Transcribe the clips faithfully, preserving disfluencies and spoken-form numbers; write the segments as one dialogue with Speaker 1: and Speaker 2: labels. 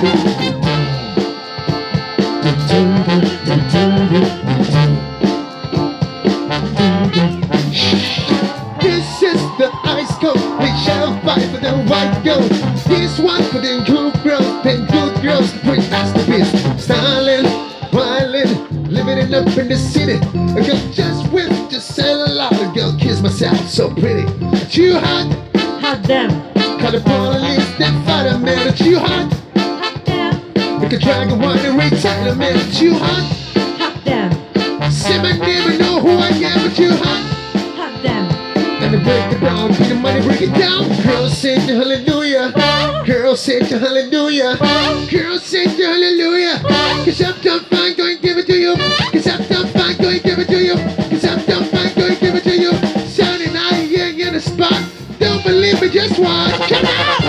Speaker 1: This is the ice cold. We shall fight for the white gold. This one for the good girls, the good girls, the pretty masterpiece. Styling, wildin', living it up in the city. A girl just with just sell a lot. A girl kiss myself, so pretty. Too hot,
Speaker 2: Hot damn.
Speaker 1: call the police, then fight a man. Too hot,
Speaker 2: Hot damn.
Speaker 1: like a dragon wanting retirement. Too hot,
Speaker 2: Hot damn.
Speaker 1: say my name and know who I am. But too hot.
Speaker 2: Hot damn.
Speaker 1: And to break it down, be the money, break it down. Girls say to hallelujah. Girls say to hallelujah. Girls say to hallelujah. Cause I'm done fine, go and give it to you. Cause I'm done fine, go and give it to you. Cause I'm done fine, go and give it to you. Sounding out here in the spot. Don't believe me, just watch. Come on!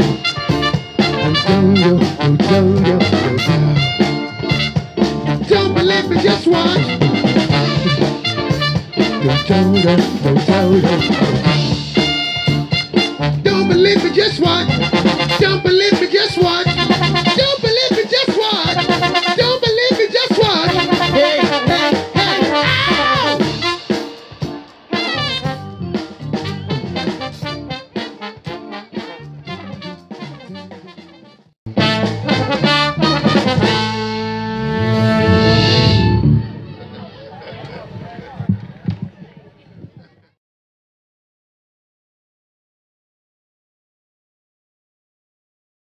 Speaker 1: Don't believe me, just watch. Don't believe me, just watch. Don't believe me, just watch.